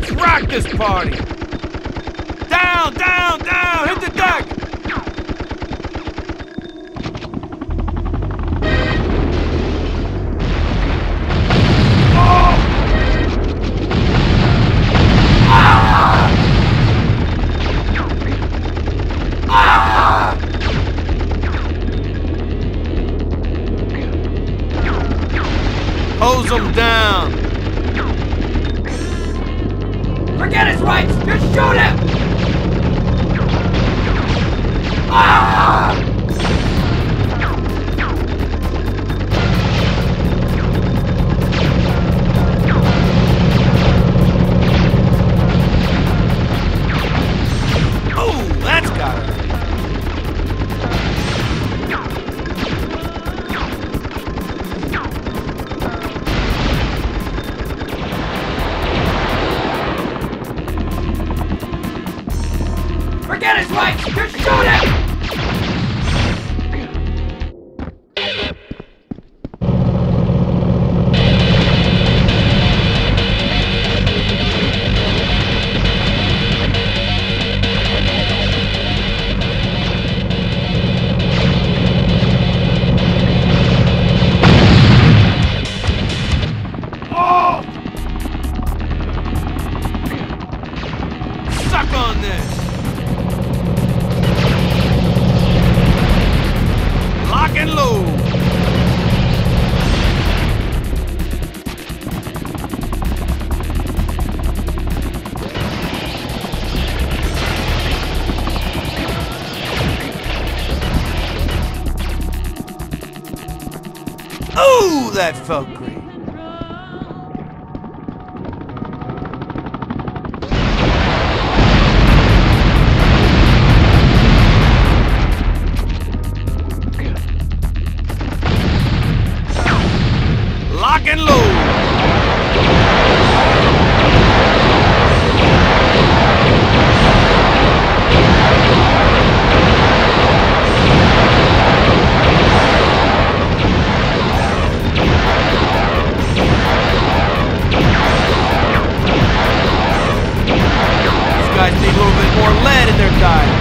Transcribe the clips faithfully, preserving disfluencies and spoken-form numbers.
Let's rock this party! Down, down, down! Hit the deck! Oh! Ah! Ah! Hose them down! Forget his rights! Just shoot him! Ah! Oh, that's got her. Forget his rights! Just shoot him! Oh! Suck on this! Lock and load! Ooh, that felt great! Lock and load! These guys need a little bit more lead in their diet.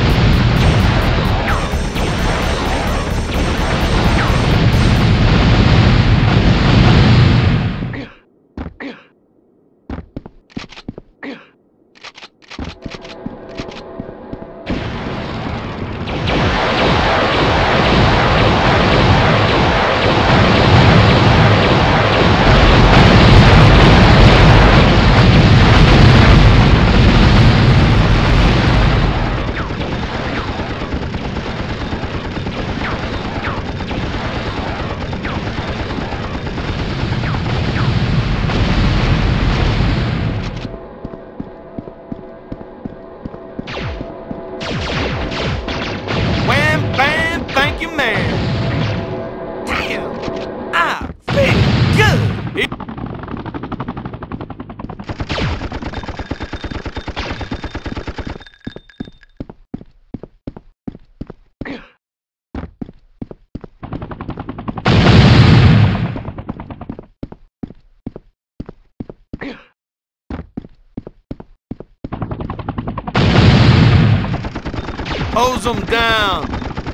Hose them down!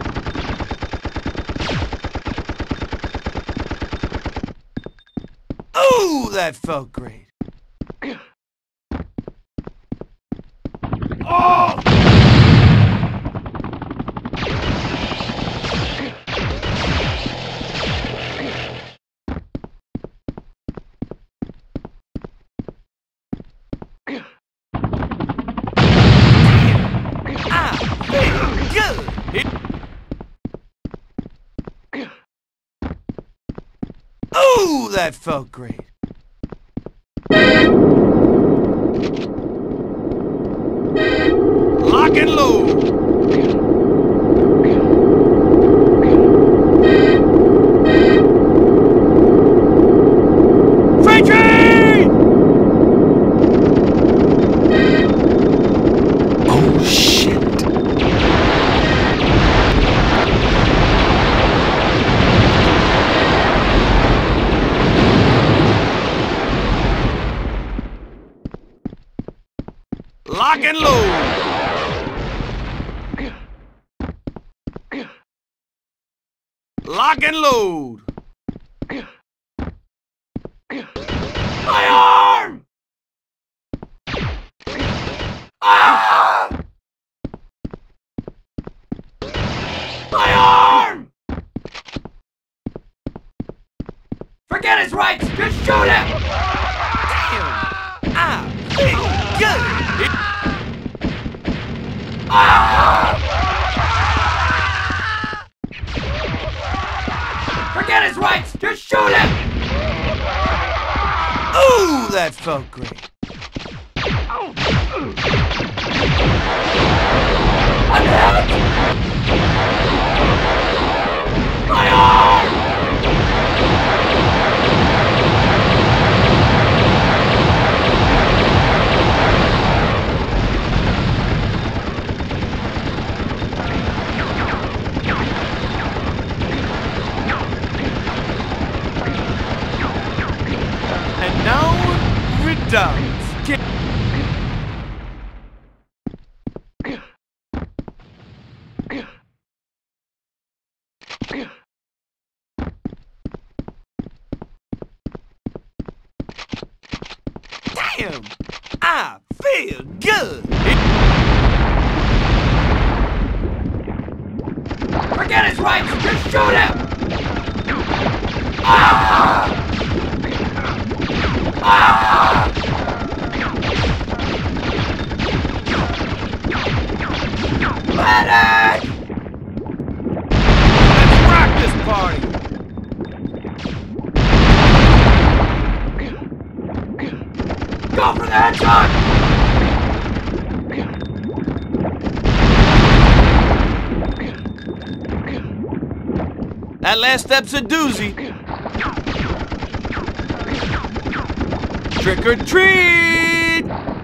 Ooh, that felt great! Oh! Ooh, that felt great. Lock and load. Freight train! Oh, shit. Lock and load. Lock and load. My arm! Ah! My arm! Forget his rights! Just shoot him! Ah, feel good. Ah! Forget his rights! Just shoot him! Ooh, that felt great. I'm hit! My arm! And now, redoubt. Get Damn! I feel good! Forget his rights! Just shoot him! Ah! Ah! Medic! Let's rock this party! Go for the headshot! That last step's a doozy. Trick or treat!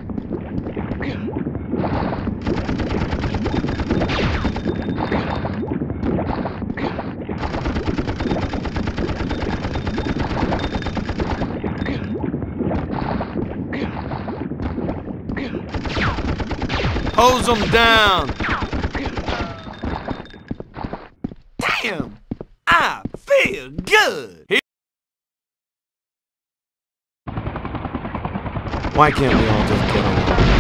Hose them down! Damn! I feel good! Why can't we all just get along?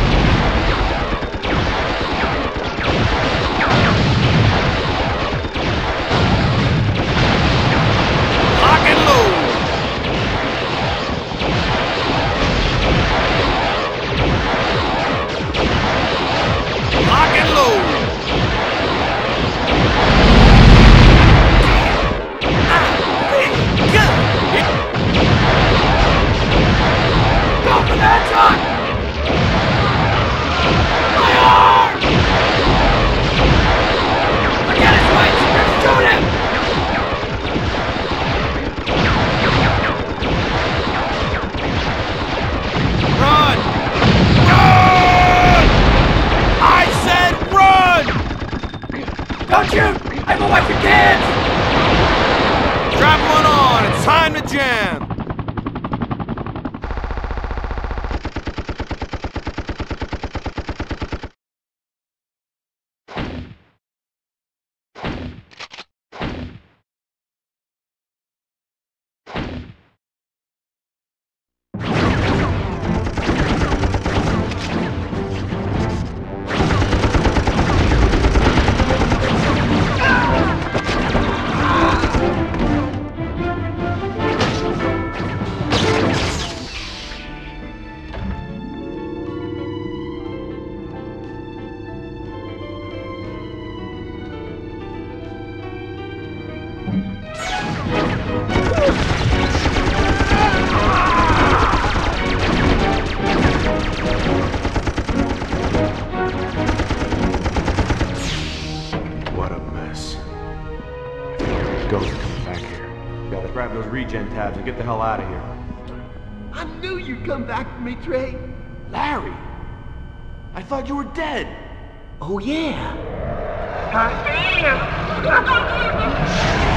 Lock and load! Lock and load! I feel good! Go for the headshot! My arm! Forget his rights! Just shoot him! Run! Run! I said run! Don't shoot! I have a wife and kids! Strap one on, it's time to jam! Grab those regen tabs and get the hell out of here. I knew you'd come back for me, Trey. Larry! I thought you were dead! Oh, yeah. I see you.